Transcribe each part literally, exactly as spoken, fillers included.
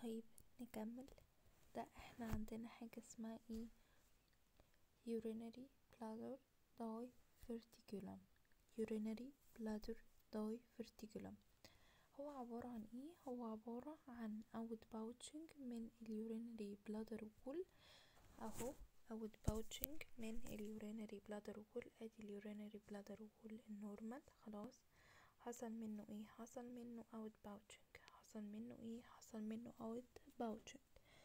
طيب نكمل. ده احنا عندنا حاجة اسمها ايه؟ urinary bladder diverticulum. urinary bladder diverticulum هو عبارة عن ايه؟ هو عبارة عن outpouching من اليورينري بلادر وول اهو. outpouching من اليورينري بلادر وول، ادي اليورينري بلادر وول النورمال. خلاص، حصل منه ايه؟ حصل منه outpouching. حصل منه ايه؟ حصل منه outpouching.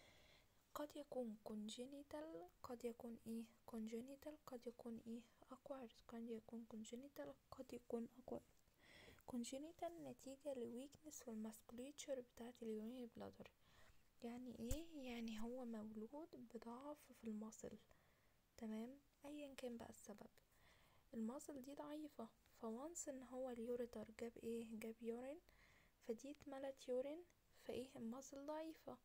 قد يكون congenital، قد يكون ايه congenital، قد يكون ايه acquired، قد يكون congenital، قد يكون acquired. congenital نتيجة لويكنس في الماسكوليتشر بتاعت اليورينري بلادر. يعني ايه؟ يعني هو مولود بضعف في المصل، تمام، ايا كان بقى السبب. المصل دي ضعيفة، فوانس ان هو اليوريتر جاب ايه؟ جاب يورين، فدي اتملت يورين، فايه المصل ضعيفة،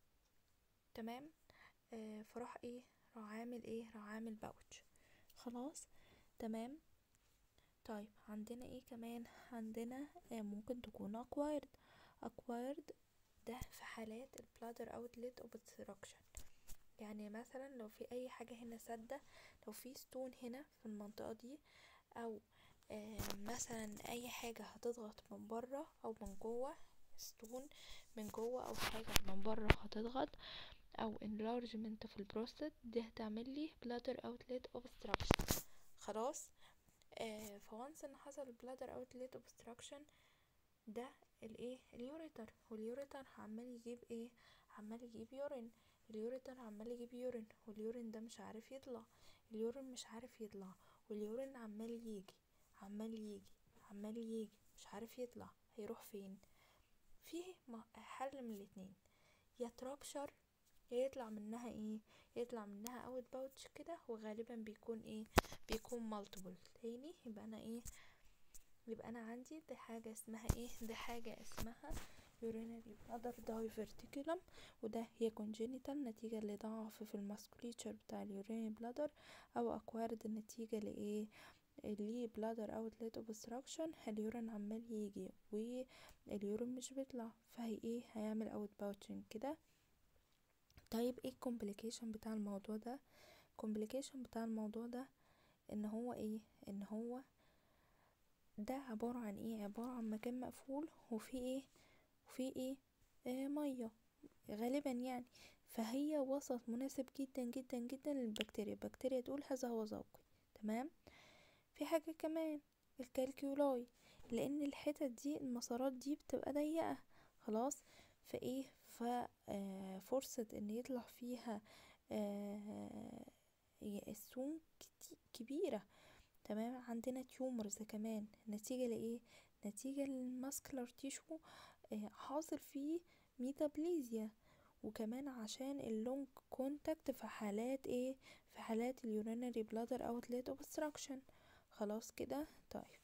تمام. آه فراح ايه؟ راح عامل ايه؟ راح عامل باوتش. خلاص، تمام. طيب عندنا ايه كمان؟ عندنا آه ممكن تكون acquired. acquired ده في حالات البلادر اوتلت اوبستراكشن. يعني مثلا لو في اي حاجة هنا سادة، لو في ستون هنا في المنطقة دي، او آه مثلا اي حاجة هتضغط من بره او من جوه، ستون من جوه او حاجة من بره هتضغط، او enlargement في البروستات، دي هتعمل لي bladder outlet obstruction. خلاص، آه فوانس ان حصل bladder outlet obstruction ده الايه؟ اليوريتر. واليوريتر عمال يجيب ايه؟ عمال يجيب يورين. اليوريتر عمال يجيب يورين، واليورين ده مش عارف يطلع. اليورين مش عارف يطلع، واليورين عمال يجي عمال يجي عمال يجي مش عارف يطلع. هيروح فين؟ فيه حل من الاتنين، يا ترابشر، يا يطلع منها ايه؟ يطلع منها اوت باوتش كده، وغالبا بيكون ايه؟ بيكون مالتيبل. تاني يبقى انا ايه؟ يبقى انا عندي دي حاجة اسمها ايه؟ دي حاجة اسمها urinary bladder diverticulum، وده هي congenital نتيجة لضعف في الماسكوليتشر بتاع اليورينري بلادر، او acquired نتيجة لايه؟ اللي bladder outlet obstruction. اليورين عمال يجي واليورين مش بيطلع، فهي ايه؟ هيعمل out pouching كده. طيب ايه الكومبليكيشن بتاع الموضوع ده؟ الكومبليكيشن بتاع الموضوع ده ان هو ايه؟ ان هو ده عبارة عن ايه؟ عبارة عن مكان مقفول وفي ايه؟ وفي ايه؟ آه مية غالبا يعني. فهي وسط مناسب جدا جدا جدا للبكتيريا. البكتيريا تقول هذا هو ذوقي، تمام. في حاجة كمان، الكالكيولاي، لان الحتت دي المسارات دي بتبقى ضيقة. خلاص، فايه؟ ففرصة ان يطلع فيها آه السوم كبيرة، تمام. عندنا تيومرز كمان نتيجة لايه؟ نتيجة للماسكلر تيشو آه حاصل فيه ميتابليزيا، وكمان عشان اللونج كونتاكت في حالات ايه؟ في حالات اليورينري بلادر اوتلت اوبستراكشن. خلاص كده. طيب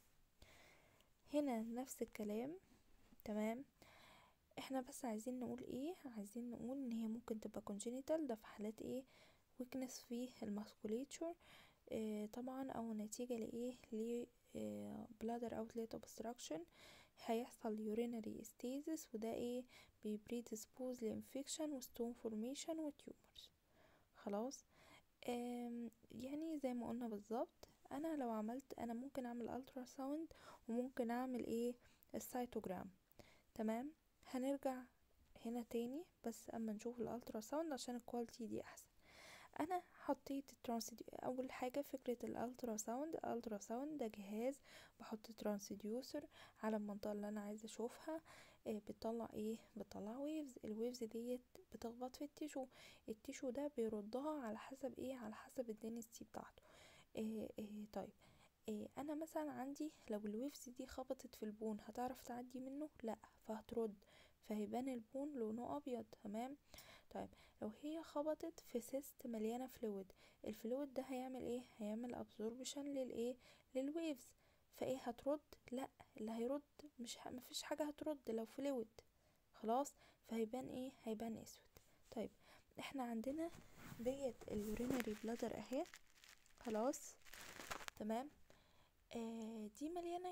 هنا نفس الكلام، تمام. احنا بس عايزين نقول ايه؟ عايزين نقول ان هي ممكن تبقى congenital، ده في حالات ايه؟ weakness في الماسكوليتشر اه طبعا، او نتيجة لايه؟ ل اه bladder outlet obstruction. هيحصل urinary stasis، وده ايه؟ بي predispose لانفكشن وستون فورميشن وتيومرز. خلاص، يعني زي ما قلنا بالظبط، انا لو عملت، انا ممكن اعمل الترا ساوند، وممكن اعمل ايه؟ السيتوجرام، تمام. هنرجع هنا تاني بس اما نشوف الالترا ساوند عشان الكواليتي دي احسن. انا حطيت الترانسديو، اول حاجه فكره الالترا ساوند. الالترا ساوند ده جهاز بحط ترانسديوسر على المنطقه اللي انا عايزه اشوفها. إيه بتطلع ايه؟ بتطلع ويفز. الويفز ديت بتخبط في التيشو، التيشو ده بيردها على حسب ايه؟ على حسب الدنسيتي بتاعته. إيه إيه طيب إيه انا مثلا عندي لو الويفز دي خبطت في البون هتعرف تعدي منه؟ لا، فهترد، فهيبان البون لونه ابيض، تمام. طيب لو هي خبطت في سيست مليانه فلويد، الفلويد ده هيعمل ايه؟ هيعمل ابزوربشن للايه؟ للويفز، فايه؟ هترد؟ لا، اللي هيرد مش ه... مفيش حاجه هترد لو فلويد. خلاص، فهيبان ايه؟ هيبان اسود. طيب احنا عندنا ديت اليورينري بلادر اهي، خلاص، تمام. آه دي مليانه يورين،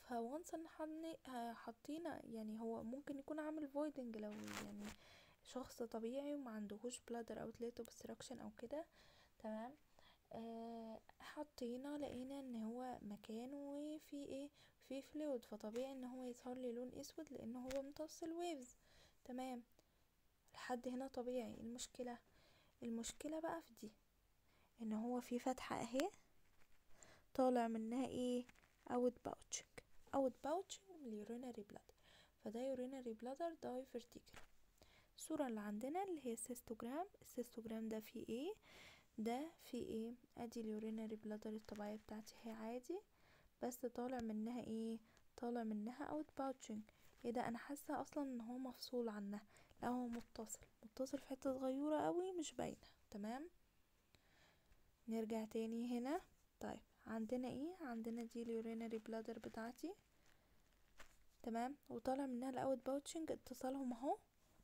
فوانس ان حطينا يعني هو ممكن يكون عامل voiding لو يعني شخص طبيعي وما عندهوش bladder outlet obstruction او كده، تمام. آه حطينا لقينا ان هو مكانه في ايه، في فلويد، فطبيعي ان هو يظهر لي لون اسود لان هو امتص الويفز، تمام. لحد هنا طبيعي. المشكلة المشكلة بقى في دي، ان هو في فتحة اهي طالع منها ايه، اوت باوتشنج اوت باوتشنج من اليورينري بلادر، فده يورينري بلادر دايفرتيكل. الصورة اللي عندنا اللي هي السيستوجرام، السيستوجرام ده فيه ايه، ده فيه ايه، ادي اليورينري بلادر الطبيعية بتاعتي هي عادي، بس طالع منها ايه، طالع منها اوت باوتشنج. ايه ده، انا حاسة اصلا ان هو مفصول عنها، لا هو متصل متصل في حتة صغيرة قوي مش باينة، تمام. نرجع تاني هنا. طيب عندنا ايه، عندنا دي اليورينري بلادر بتاعتي، تمام، وطالع منها الاوت باوتشنج، اتصالهم اهو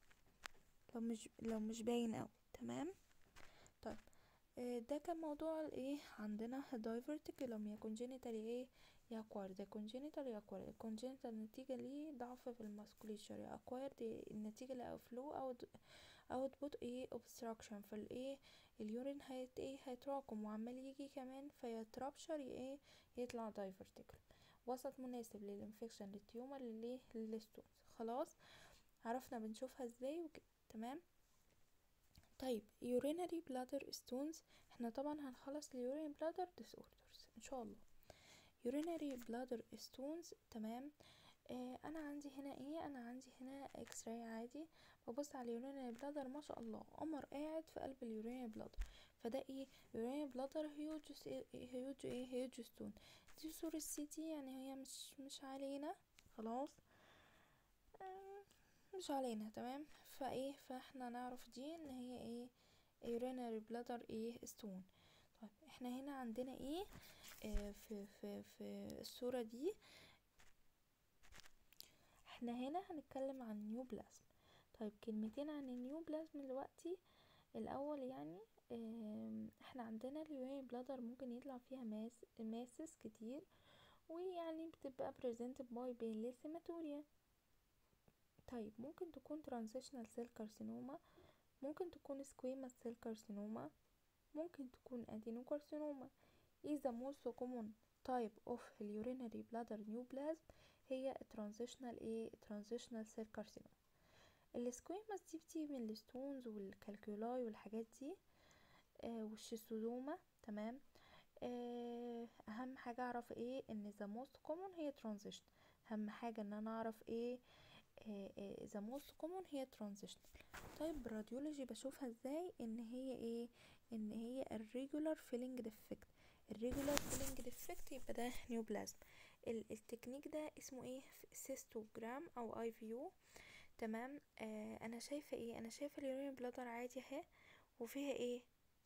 لو مش لو مش باين اوي، تمام. طيب آه ده كان موضوع الايه، عندنا دايفرتيكولوم يا كونجينيتال ايه يا اكوارد، يا كونجينيتال يا اكوارد. كونجينيتال نتيجة ليه ضعف في الماسكوليتشر، يا اكوارد النتيجة لفلو او اوتبوت ايه obstruction في الايه، اليورين هيت ايه هيتراكم وعمال يجي كمان فيترابشر ايه، يطلع دايفرتيكل. وسط مناسب للانفكشن للتيومر لليه للستونز. خلاص عرفنا بنشوفها ازاي وكده، تمام. طيب urinary bladder stones، احنا طبعا هنخلص urinary bladder disorders ان شاء الله. urinary bladder stones، تمام. آه انا عندي هنا ايه، انا عندي هنا اكس راي عادي، ببص على اليورينري بلادر، ما شاء الله قمر قاعد في قلب اليورينري بلادر، فده ايه يورينري بلادر هيوج هيوج ايه هيوج ستون. دي صورة سي تي يعني هي مش مش علينا، خلاص آه مش علينا، تمام. فايه فاحنا نعرف دي ان هي ايه يورينري بلادر ايه ستون. طيب احنا هنا عندنا ايه آه في في في الصورة دي، احنا هنا هنتكلم عن نيوبلازم. طيب كلمتين عن النيوبلازم دلوقتي. الاول يعني احنا عندنا اليورين بلادر ممكن يطلع فيها ماس ماسس كتير، ويعني بتبقى presented by painless hematuria. طيب ممكن تكون transitional cell carcinoma، ممكن تكون squamous cell carcinoma، ممكن تكون adenocarcinoma. is the most common type of urinary bladder neoplasm هي transitional ايه transitional cell carcinoma. السكويمس دي بتيجي من الستونز والكالكولاي والحاجات دي آه والشيستوزوما، تمام. آه اهم حاجة اعرف ايه ان the most common هي transition، اهم حاجة ان انا اعرف ايه آه آه the most common هي transition. طيب الراديولوجي بشوفها ازاي، ان هي ايه ان هي irregular filling defect. irregular filling defect يبقى ده نيوبلازم. التكنيك ده اسمه ايه سيستوجرام او اي فيو، تمام. آه انا شايفه ايه، انا شايفه اليورين بلادر عادي اهي، وفيها ايه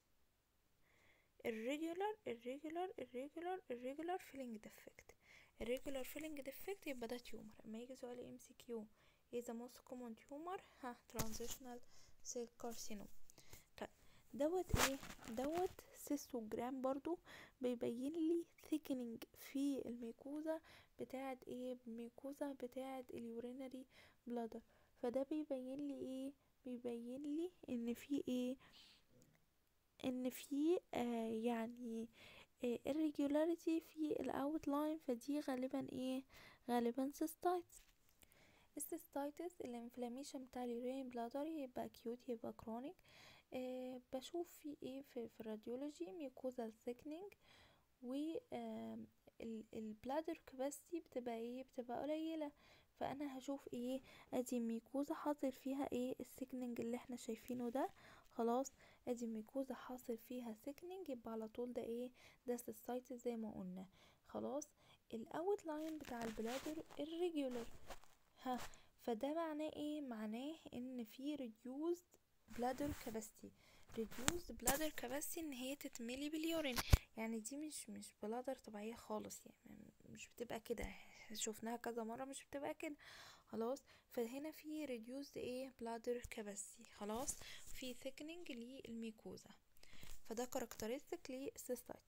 irregular irregular irregular irregular filling defect. irregular filling defect يبقى ده تيومر. اما يجي سؤال ام سي كيو ايه the most common tumor، ها transitional cell carcinoma. طيب دوت ايه دوت سيستوجرام برضو بيبين لي thickening في الميكوزا بتاعه ايه الميكوزا بتاعه اليورينري بلادر، فده بيبين لي ايه بيبين لي ان في ايه ان في آه يعني آه irregularity في الاوتلاين، فدي غالبا ايه غالبا cystitis. السيستايتس الانفلاميشن بتاع اليورين بلادر يبقى acute يبقى chronic. آه بشوف في ايه في, في الراديولوجي ميوكوزال thickening، و البلادر كباستي بتبقى ايه بتبقى قليلة، فانا هشوف ايه ادي ميكوزا حاصل فيها ايه السيكنينج اللي احنا شايفينه ده، خلاص ادي ميكوزا حاصل فيها سيكنينج يبقى على طول ده ايه ده سيستايتس زي ما قلنا. خلاص الاوت لاين بتاع البلادر irregular، ها فده معناه ايه معناه ان في reduced bladder capacity. reduced bladder capacity ان هي تتملي باليورين، يعني دي مش مش بلادر طبيعية خالص، يعني مش بتبقى كده، شفناها كذا مرة مش بتبقى كده، خلاص. فهنا في reduced ايه bladder capacity، خلاص في thickening للميكوزا، فده characteristic للسيستايتس.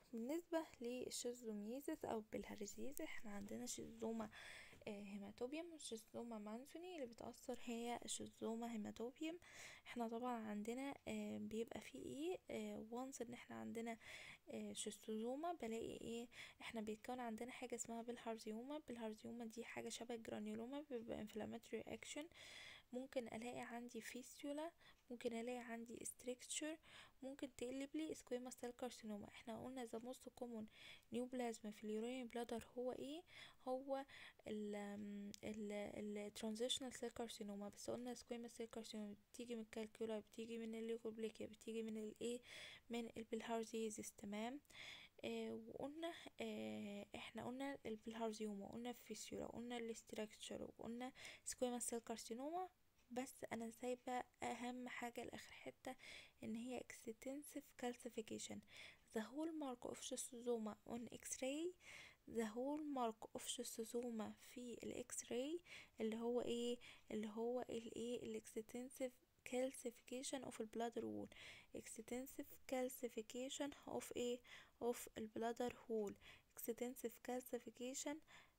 بالنسبة للشيزوميزيس او بالهرزيز، احنا عندنا شيزوما هيماتوبيوم وشيزوما مانسوني. اللي بتأثر هي الشيزوما هيماتوبيوم. احنا طبعا عندنا بيبقى فيه ايه وانس ان احنا عندنا شيستوزوما، بلاقي ايه احنا بيتكون عندنا حاجة اسمها بالهارزيوما. بالهارزيوما دي حاجة شبه الجرانيولوما، بيبقى inflammatory action. ممكن الاقي عندي فيستولا، ممكن الاقي عندي استريكتشر، ممكن تقلب لي سكويما سيل كارسينوما. احنا قلنا ذا موست كومون نيوبلازما في اليورين بلادر هو ايه؟ هو ال ال الترانزيشنال سيل كارسينوما. بس قلنا سكويما سيل كارسينوما بتيجي من الكالكولا، بتيجي من الليوكوبليكيا، بتيجي من الايه من البلهارزيزيس. تمام. آه وقلنا آه احنا قلنا البلهارزيوما، قلنا الفيسيولا، قلنا الاستراكشر، وقلنا سكويما سيل كارسينوما. بس انا سايبه اهم حاجه لاخر حته، ان هي extensive calcification. the hallmark of schistosoma on x-ray the hallmark of schistosoma في الاكس راي اللي هو ايه؟ اللي هو الايه الاكستنسيف calcification of the bladder wall. extensive calcification of ايه؟ of البلادر wall. extensive calcification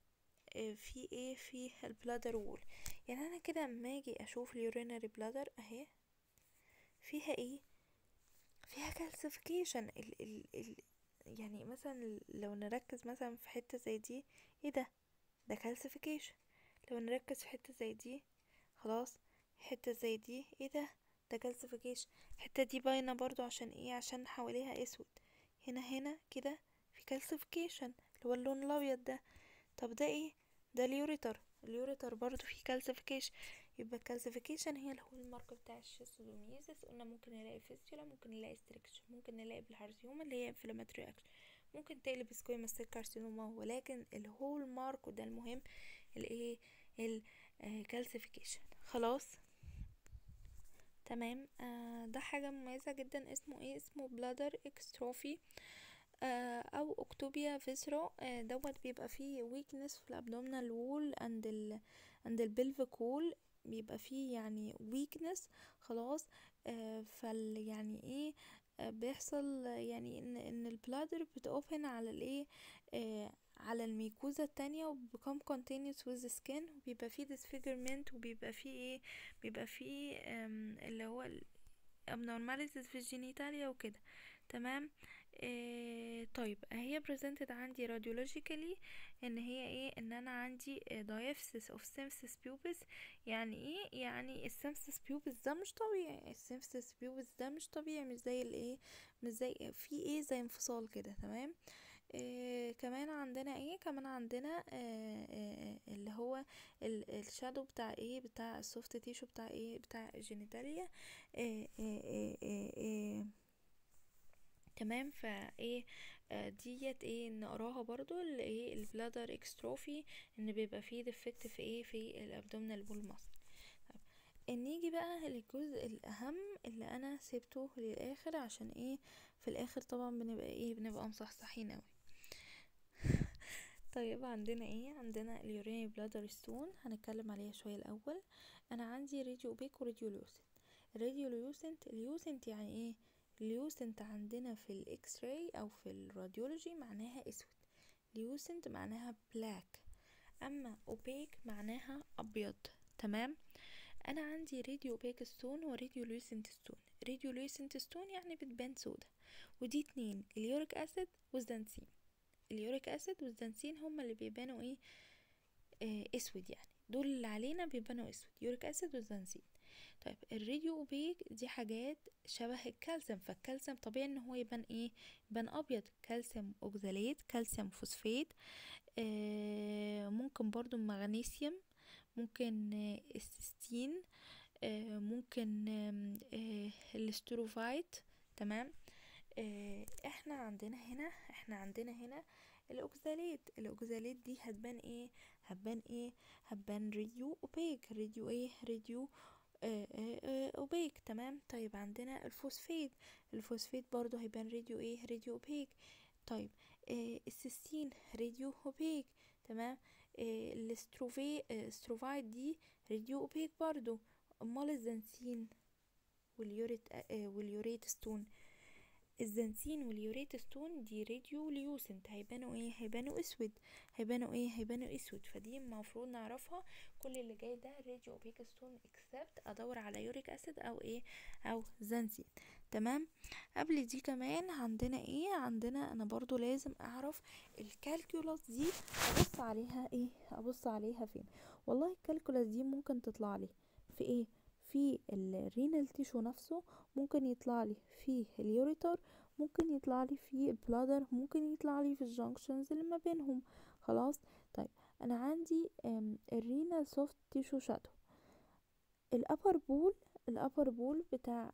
في ايه؟ في البلادر وول. يعني انا كده اما اجي اشوف اليورينري بلادر اهي فيها ايه؟ فيها كالسيفيكيشن. ال ال ال يعني مثلا لو نركز مثلا في حته زي دي، ايه ده؟ ده كالسيفيكيشن. لو نركز في حته زي دي، خلاص حته زي دي، ايه ده؟ ده كالسيفيكيشن. الحته دي باينه برضو عشان ايه؟ عشان حواليها اسود. هنا هنا كده في كالسيفيكيشن اللي هو اللون الابيض ده. طب ده ايه؟ ده اليوريتر. اليوريتر برضو فيه كالسيفيكيشن. يبقى الكالسيفيكيشن هي اللي هو المارك بتاع الشيستوزوميزيس. قلنا ممكن نلاقي فيستولا، ممكن نلاقي ستريكشر، ممكن نلاقي بالهارزيوما اللي هي انفلاماتوري اكشن، ممكن تقلب سكويما سيل كارسينوما. ولكن الهول مارك وده المهم الايه؟ الكالسيفيكيشن. خلاص تمام. آه ده حاجة مميزة جدا، اسمه ايه؟ اسمه بلادر اكستروفي آه او اكتوبيا فيسرو. آه دوت بيبقى فيه ويكنس في الابدومينال وول اند ال اند البلفيك وول، بيبقى فيه يعني ويكنس. خلاص. آه فال يعني ايه؟ آه بيحصل يعني ان ان البلادر بتوبن على الايه؟ آه على الميكوزا التانية وبيكون continuous with the skin، وبيبقى فيه disfigurement، وبيبقى فيه ايه؟ بيبقى فيه اللي هو abnormalities في الجينيتاليا وكده. تمام. إيه طيب هي presented عندي radiologically ان هي ايه؟ ان انا عندي diaphysis of symphysis pubis. يعني ايه؟ يعني السيمفيسيس pubis ده مش طبيعي. السيمفيسيس pubis ده مش طبيعي، مش زي الايه؟ مش زي في ايه؟ زي انفصال كده. تمام. إيه كمان عندنا ايه؟ كمان عندنا إيه إيه اللي هو الشادو بتاع ايه؟ بتاع السوفت تيشو بتاع ايه؟ بتاع الجينيتاليا. إيه إيه إيه إيه إيه. تمام. فايه آه ديت ايه نقراها برضو اللي ايه؟ البلادر اكستروفي، ان بيبقى فيه ديفكت في ايه؟ في الابدومينال بول ماسل. نيجي بقى للجزء الاهم اللي انا سيبته للاخر، عشان ايه؟ في الاخر طبعا بنبقى ايه؟ بنبقى مصحصحين اوي. طيب عندنا ايه؟ عندنا اليورينري بلادر ستون، هنتكلم عليها شويه الاول. انا عندي راديو اوبيك وراديو لوسنت. الراديو لوسنت، اليوسنت يعني ايه؟ اليوسنت عندنا في الاكس راي او في الراديولوجي معناها اسود. ليوسنت معناها بلاك، اما اوبيك معناها ابيض. تمام. انا عندي راديو اوبيك ستون وراديو لوسنت ستون. راديو لوسنت ستون يعني بتبان سودا، ودي اتنين اليوريك اسيد والزنسين. اليوريك اسيد والزنسين هما اللي بيبانوا ايه؟ آه اسود. يعني دول اللي علينا بيبانوا اسود، يوريك اسيد والزنسين. طيب الراديو اوبيك دي حاجات شبه الكالسيوم، فالكالسيوم طبيعي ان هو يبان ايه؟ يبان ابيض. كالسيوم اوكزاليت، كالسيوم فوسفات، آه ممكن برضو مغنيسيوم، ممكن آه السيستين، آه ممكن آه الاستروفايت. تمام. آه احنا عندنا هنا احنا عندنا هنا الاوكزاليت. الاوكزاليت دي هتبان ايه؟ هتبان ايه؟ هتبان راديو اوبيك. راديو ايه؟ راديو آه آه آه اوبيك. تمام. طيب عندنا الفوسفات. الفوسفات برضو هيبان راديو ايه؟ راديو اوبيك. طيب آه السيستين راديو اوبيك. تمام. آه الاستروفي آه استروفايت دي راديو اوبيك برضو. امال الزنسين واليوريت آه واليوريت ستون الزنسين واليوريت ستون دي راديو ليوسنت، هيبانوا ايه؟ هيبانوا اسود. هيبانوا ايه؟ هيبانوا اسود. فدي المفروض نعرفها. كل اللي جاي ده راديو اوبيك ستون اكسبت ادور على يوريك اسيد او ايه؟ او زنسين. تمام. قبل دي كمان عندنا ايه؟ عندنا انا برضو لازم اعرف الكالكولس دي ابص عليها ايه؟ ابص عليها فين؟ والله الكالكولس دي ممكن تطلع لي في ايه؟ في الرينال تيشو نفسه، ممكن يطلع لي في اليوريتر، ممكن يطلع لي في البلادر، ممكن يطلع لي في الجنكشنز اللي ما بينهم. خلاص. طيب انا عندي الرينال سوفت تيشو شادو، الابر بول الابر بول بتاع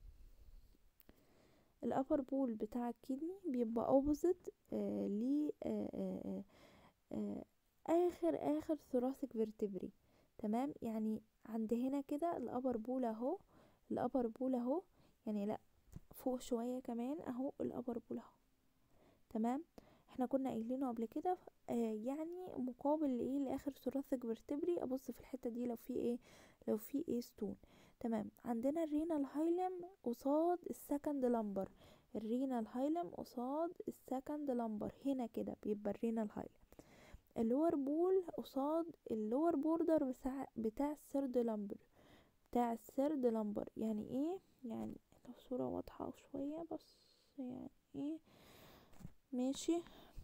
الابر بول بتاع الكدني بيبقى اوبوزيت آه ل آه آه آه اخر اخر ثوراسيك فيرتبري. تمام. يعني عند هنا كده الابر بول اهو، الابر بول اهو، يعني لا فوق شوية كمان اهو الابر بول اهو. تمام. احنا كنا قايلينه قبل كده آه يعني مقابل لايه؟ لاخر ثوراسيك فيرتبري. ابص في الحتة دي لو في ايه؟ لو في ايه ستون. تمام. عندنا الرينال هايلم قصاد السكند لمبر، الرينال هايلم قصاد السكند لمبر هنا كده بيبقى الرينال هايلم. اللور بول قصاد اللور بوردر بتاع بتاع السيرد لمبر، بتاع السيرد لمبر. يعني ايه؟ يعني لو صورة واضحة شوية بس، يعني ايه؟ ماشي.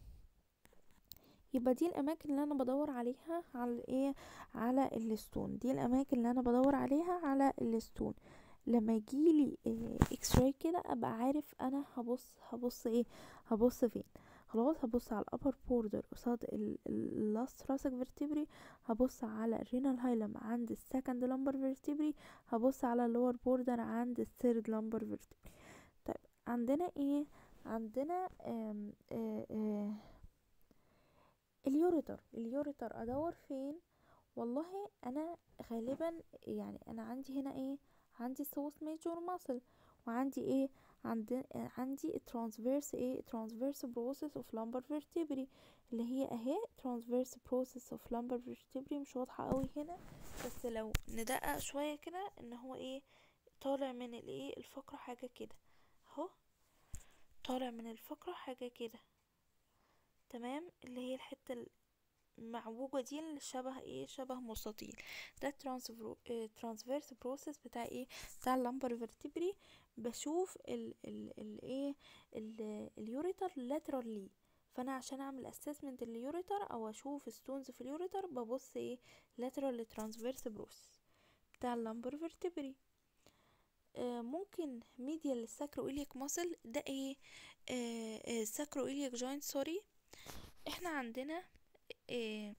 يبقى دي الاماكن اللي انا بدور عليها على ايه؟ على الستون. دي الاماكن اللي انا بدور عليها على الستون. لما يجيلي إيه اكس راي كده ابقى عارف انا هبص هبص ايه؟ هبص فين؟ خلاص. هبص على الابر بوردر قصاد اللاست راسك فيرتبري، هبص على الرينال هايلم عند السكند لمبر فيرتبري، هبص على اللور بوردر عند الثيرد لمبر فيرتبري. طيب عندنا ايه؟ عندنا آم آه آه اليوريتر. اليوريتر ادور فين؟ والله انا غالبا يعني انا عندي هنا ايه؟ عندي سوس ميجور ماسل، وعندي ايه؟ عندي عندي ترانسفيرس ايه؟ ترانسفيرس بروسيس اوف لامبر فيرتبري، اللي هي اهي ترانسفيرس بروسيس اوف لامبر فيرتبري. مش واضحه قوي هنا، بس لو ندقق شويه كده ان هو ايه؟ طالع من الايه؟ الفقره حاجه كده اهو، طالع من الفقره حاجه كده. تمام. اللي هي الحته المعوجة دي اللي شبه ايه؟ شبه مستطيل. ده ترانسفيرس بروسيس بتاع ايه؟ بتاع اللمبر فيرتبري. بشوف ال ال ال ايه؟ ال اليوريتر لاترالي. فانا عشان اعمل اسسمنت اليوريتر او اشوف ستونز في اليوريتر ببص ايه؟ لاترال ترانسفيرس بروسيس بتاع اللمبر فيرتبري. آه ممكن ميديال للساكرو إلياك ماسل. ده ايه؟ آه آه ساكرو إلياك جوينت. سوري. احنا عندنا إيه؟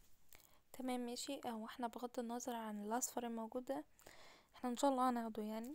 تمام ماشي. او احنا بغض النظر عن الاصفر الموجود ده احنا ان شاء الله هناخده يعني.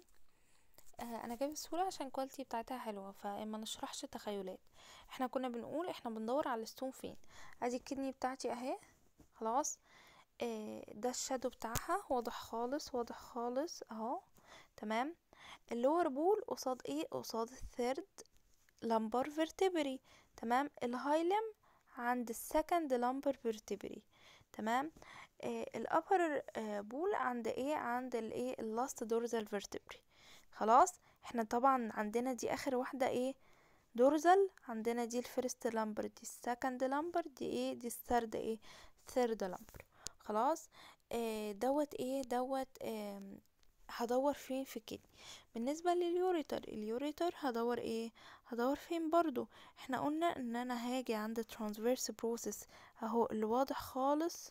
اه انا جايب الصورة عشان الكواليتي بتاعتها حلوة فما نشرحش تخيلات. احنا كنا بنقول احنا بندور على الستون فين. ادي الكدني بتاعتي اهي. خلاص. اه ده الشادو بتاعها واضح خالص، واضح خالص اهو. تمام. اللور بول قصاد ايه؟ قصاد الثيرد لمبر فيرتبري. تمام. الهايلم عند السكند لمبر فيرتبري. تمام. آه الابر آه بول عند ايه؟ عند الايه؟ اللاست دورزال فيرتبري. خلاص. احنا طبعا عندنا دي اخر واحده ايه؟ دورزال. عندنا دي الفيرست لامبر، دي السكند لامبر، دي ايه؟ دي الثيرد ايه؟ ثيرد لامبر. خلاص. آه دوت ايه؟ دوت آه هدور فين في الكدني. بالنسبة لليوريتر، اليوريتر هدور ايه؟ هدور فين برضو؟ احنا قلنا ان انا هاجي عند transverse process اهو اللي واضح خالص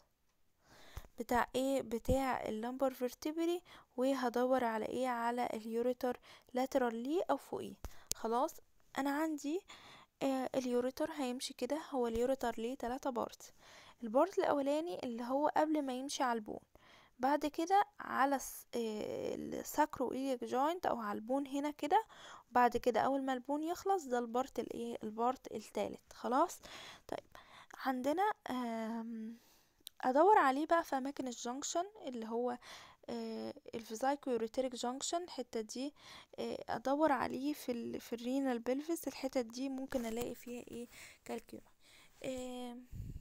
بتاع ايه؟ بتاع اللمبر فيرتبري، وهدور على ايه؟ على اليوريتر lateral ليه او فوقيه. خلاص. انا عندي آه اليوريتر هيمشي كده. هو اليوريتر ليه تلاتة بارت. البارت الاولاني اللي هو قبل ما يمشي على البون، بعد كده على الساكرو إلياك جوينت او على البون هنا كده، بعد كده اول ما البون يخلص ده البارت الايه؟ البارت الثالث. خلاص. طيب عندنا ادور عليه بقى في اماكن الجنكشن اللي هو آه الفيزايكو يوريتريك جنكشن. الحته دي آه ادور عليه في ال في الرينال بلفس. الحته دي ممكن الاقي فيها ايه؟ كالكيولا. آه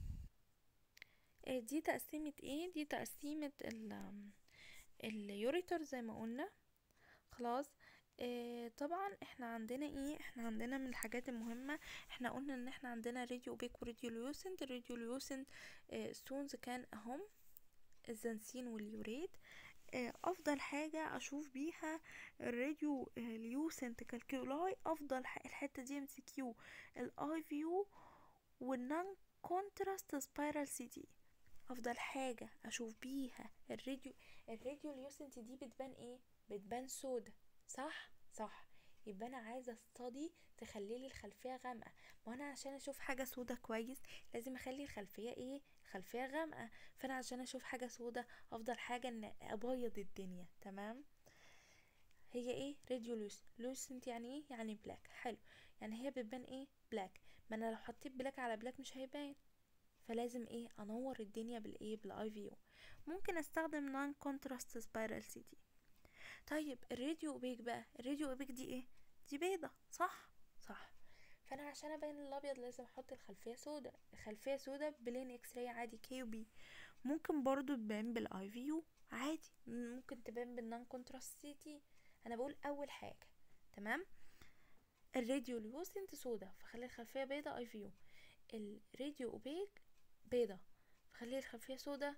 آه دي تقسيمه ايه؟ دي تقسيمه ال اليوريتر زي ما قلنا. خلاص. آه طبعا احنا عندنا ايه، احنا عندنا من الحاجات المهمة، احنا قلنا ان احنا عندنا راديو اوبيك وراديو ليوسنت. الراديو ليوسنت آه ستونز كان اهم الزنسين واليوريت. آه افضل حاجة اشوف بيها الراديو آه ليوسنت كالكولاي، افضل ح- الحتة دي ام سي كيو، الاي فيو والنون كونتراست سبايرال سي تي. افضل حاجة اشوف بيها الراديو الراديو ليوسنت دي بتبان ايه؟ بتبان سودا، صح صح. يبقى انا عايزه استدي تخليلي الخلفيه غامقه. ما انا عشان اشوف حاجه سودا كويس لازم اخلي الخلفيه ايه؟ خلفيه غامقه. فانا عشان اشوف حاجه سودا افضل حاجه ان ابيض الدنيا. تمام. هي ايه راديو لوس لوسنت؟ يعني ايه؟ يعني بلاك. حلو. يعني هي بتبان ايه؟ بلاك. ما انا لو حطيت بلاك على بلاك مش هيبان، فلازم ايه؟ انور الدنيا بالايه؟ بالاي فيو. ممكن استخدم نون كونتراست سبايرال سي تي. طيب الراديو اوبيك بقى، الراديو اوبيك دي ايه؟ دي بيضة، صح صح. فانا عشان ابين الابيض لازم احط الخلفيه سودا. الخلفيه سودا بلين اكس راي عادي كيو بي. ممكن برضو تبان بالاي فيو عادي، ممكن تبان بالنون كونتراست سي تي. انا بقول اول حاجه. تمام. الراديو لوسنت سودا فخلي الخلفيه بيضة اي فيو. الراديو اوبيك بيضة فخلي الخلفيه سودا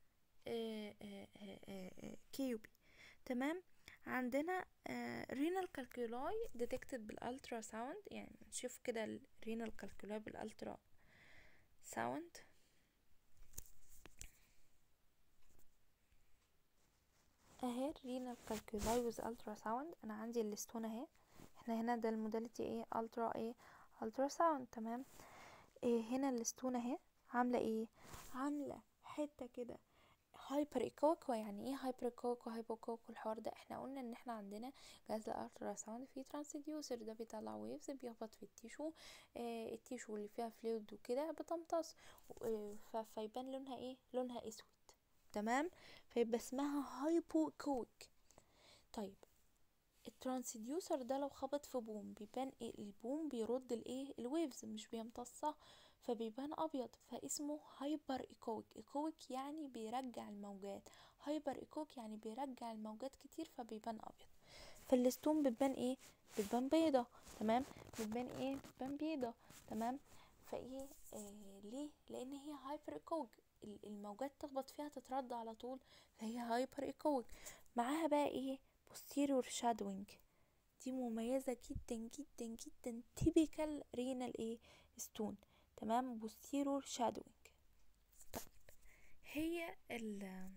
كيوبي. تمام. عندنا رينال كالكولاي ديتكتد بالالترا ساوند، يعني نشوف كده الرينال كالكولاي بالالترا ساوند. اهي رينال كالكولاي ويز الترا ساوند. انا عندي الليستون اهي. احنا هنا ده الموداليتي ايه؟ الترا ايه؟ الترا ساوند. تمام. إيه هنا الليستون اهي عامله ايه؟ عامله حته كده هايبر ايكوك. يعني ايه هايبر ايكوك وهايبو ايكوك والحوار ده؟ احنا قلنا ان احنا عندنا جهاز الالترا ساوند فيه ترانسديوسر، ده بيطلع ويفز بيخبط في التيشو. اه التيشو اللي فيها فلويد وكده بتمتص، اه فيبان لونها ايه؟ لونها اسود. تمام. فيبقى اسمها هايبو ايكوك. طيب الترانسديوسر ده لو خبط في بوم بيبان ايه؟ البوم بيرد الايه؟ الويفز مش بيمتصها، فبيبان ابيض، فاسمه هايبر ايكويك. ايكويك يعني بيرجع الموجات، هايبر ايكويك يعني بيرجع الموجات كتير فبيبان ابيض. فالستون بتبان ايه؟ بتبان بيضة. تمام. بتبان ايه؟ بتبان بيضة. تمام. فايه آه ليه؟ لان هي هايبر ايكويك، الموجات تخبط فيها تترد على طول، فهي هايبر ايكويك. معاها بقى ايه؟ posterior shadowing. دي مميزة جدا جدا جدا typical renal ايه؟ stone. تمام. posterior shadowing. طيب هي ال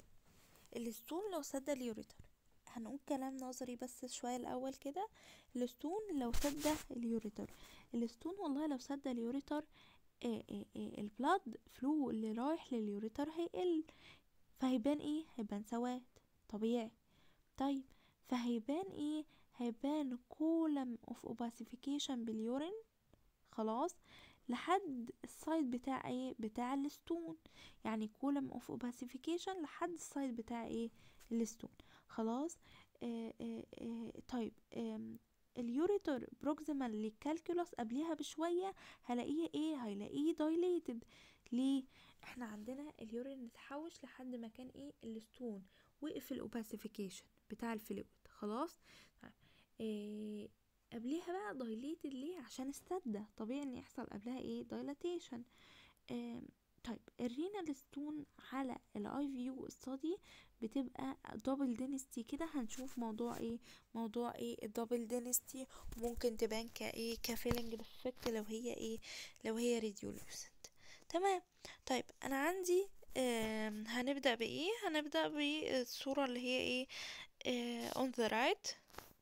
الستون لو سد اليوريتر، هنقول كلام نظري بس شوية الأول كده. الستون لو سد اليوريتر، الستون والله لو سد اليوريتر إيه إيه إيه البلاد فلو اللي رايح لليوريتر هيقل، فهيبان ايه؟ هيبان سواد طبيعي. طيب فهيبان ايه؟ هيبان كولم اوف اوباسيفيكيشن باليورين. خلاص. لحد السايد بتاع ايه؟ بتاع الستون. يعني كولم اوف اوباسيفيكيشن لحد السايد بتاع ايه؟ الستون. خلاص. آه آه آه طيب آه اليوريتر بروكسيمال للكالكولوس قبليها بشوية هلاقيه ايه؟ هيلاقيه دايليتد. ليه؟ احنا عندنا اليورين اتحوش لحد ما كان ايه؟ الستون وقف الاوباسيفيكيشن بتاع الفلويد. خلاص. طيب إيه قبليها بقى دايليتد ليه؟ عشان السدة طبيعي ان يحصل قبلها ايه؟ دايلاتيشن. إيه طيب الرينال ستون على الاي فيو ستادي بتبقى دبل دينستي كده. هنشوف موضوع ايه؟ موضوع ايه الدبل دينستي، وممكن تبان كايه؟ كفيلنج ديفكت لو هي ايه؟ لو هي ريديولوسنت. تمام. طيب انا عندي آه هنبدأ بايه؟ هنبدأ بالصورة اللي هي ايه؟ آه on the right.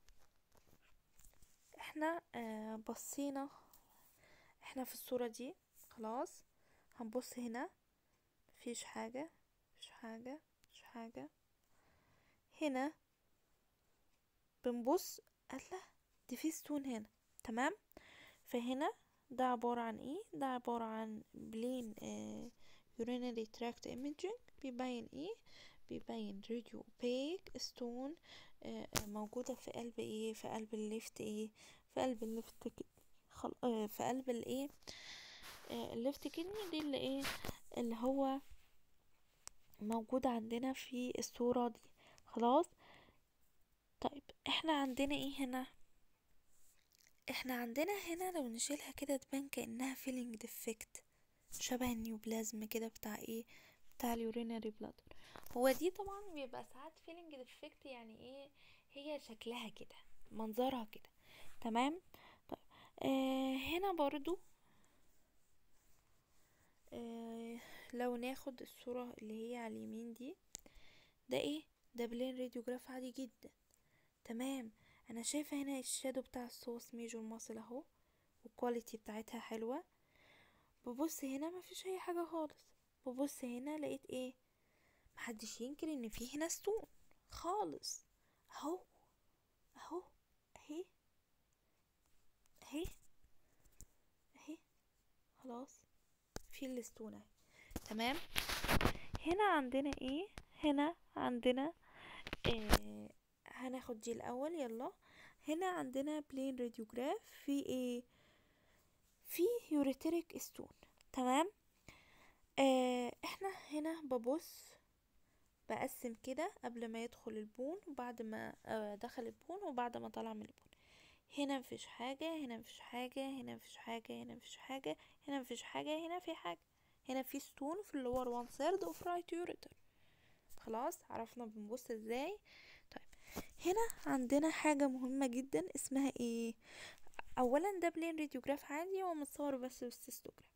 احنا آه بصينا، احنا في الصورة دي. خلاص. هنبص هنا مفيش حاجة، مفيش حاجة، مفيش حاجة. هنا بنبص الله، دي في ستون هنا. تمام. فهنا ده عبارة عن ايه؟ ده عبارة عن بلين آه urinary tract imaging. بيبين ايه؟ بيبين راديو اوبيك ستون آه موجودة في قلب ايه؟ في قلب الليفت ايه؟ في قلب الليفت كده. خل... آه في قلب الايه؟ آه الليفت كدني دي اللي ايه؟ اللي هو موجود عندنا في الصورة دي. خلاص. طيب احنا عندنا ايه هنا؟ احنا عندنا هنا لو نشيلها كده تبان كأنها فيلينج ديفكت، شبه النيوبلازم كده بتاع ايه، بتاع اليورينري بلادر. هو دي طبعا بيبقى ساعات فيلينج ديفكت، يعني ايه؟ هي شكلها كده، منظرها كده، تمام. طيب آه هنا برضو آه لو ناخد الصورة اللي هي على اليمين دي، ده ايه؟ ده بلين راديوجراف عادي جدا، تمام. انا شايفة هنا الشادو بتاع الصوص ميجور ماسل اهو، والكواليتي بتاعتها حلوة. ببص هنا مفيش اي حاجة خالص. ببص هنا لقيت ايه؟ محدش ينكر ان في هنا ستون خالص، اهو اهو، اهي اهي اهي، خلاص في الستون اهي، تمام. هنا عندنا ايه؟ هنا عندنا إيه؟ هناخد دي الاول، يلا. هنا عندنا بلين راديوجراف في ايه؟ في يوريتريك ستون، تمام. آه احنا هنا ببص، بقسم كده قبل ما يدخل البون وبعد ما آه دخل البون وبعد ما طلع من البون. هنا مفيش حاجة، هنا مفيش حاجة، هنا مفيش حاجة، هنا مفيش حاجة، هنا مفيش حاجة، هنا في حاجة. هنا في ستون في اللور وان ثيرد اوف رايت يوريتر. خلاص عرفنا بنبص ازاي. طيب هنا عندنا حاجة مهمة جدا اسمها ايه؟ اولا ده بلين راديوجراف عادي ومتصور بس بالسيستوجراف.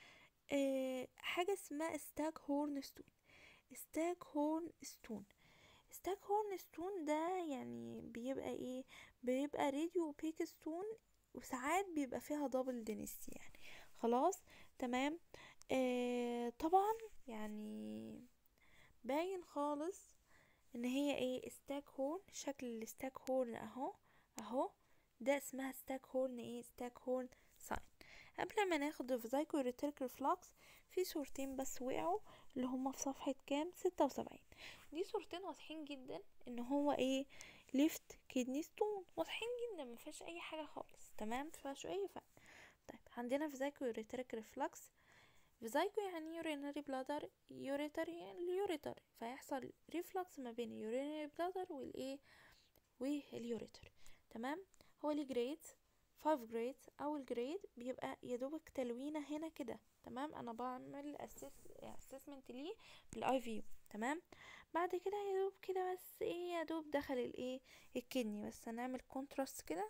اه حاجة اسمها ستاك هورن ستون. ستاك هورن ستون ستاك هورن ستون ده يعني بيبقى ايه؟ بيبقى راديو بيك ستون، وساعات بيبقى فيها دبل دينستي يعني. خلاص تمام. آه طبعا يعني باين خالص ان هي ايه؟ ستاك هورن. شكل الستاك هورن اهو اهو، ده اسمها ستاك هورن ايه؟ ستاك هورن ساين. قبل ما ناخد في زايكو ريتيركل فلوكس، في صورتين بس وقعوا، اللي هما في صفحة كام؟ ستة وسبعين. دي صورتين واضحين جدا ان هو ايه؟ ليفت كيدني ستون، واضحين جدا مفيهاش اي حاجة خالص، تمام، مفيهاش اي فرق. طيب عندنا في زايكو ريتيركل فلوكس، فيزايكو يعني يورينري بلادر، يوريتر يعني اليوريتر، فيحصل ريفلكس ما بين اليورينري بلادر والايه؟ واليوريتر، تمام. هو ليه جريدز، خمسة جريدز. اول جريد بيبقى يدوبك تلوينه هنا كده، تمام، انا بعمل اسيس اسسمنت ليه بالاي فيو، تمام. بعد كده يدوب كده بس ايه؟ يدوب دخل الايه؟ الكدني، بس هنعمل كونتراست كده،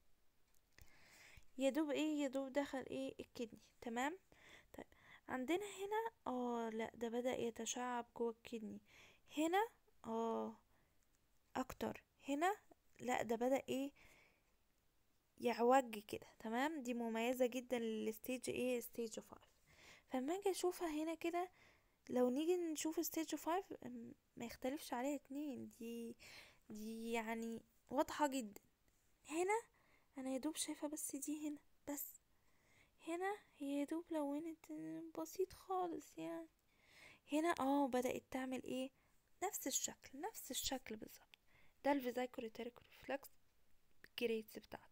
يدوب ايه؟ يدوب دخل ايه؟ الكدني، تمام. طيب عندنا هنا اه لا ده بدأ يتشعب جوه الكدني هنا، اه اكتر هنا، لا ده بدأ ايه؟ يعوج كده، تمام. دي مميزة جدا للستيج ايه؟ ستيج خمسة. فلما اجي اشوفها هنا كده، لو نيجي نشوف ستيج خمسة ما يختلفش عليها اتنين، دي دي يعني واضحة جدا. هنا انا يدوب شايفة بس دي هنا بس، هنا هي يدوب لونت بسيط خالص يعني. هنا اه بدأت تعمل ايه؟ نفس الشكل، نفس الشكل بالظبط. ده الفيزايكو ريتيريكو ريفلكس بالجريدز بتاعته.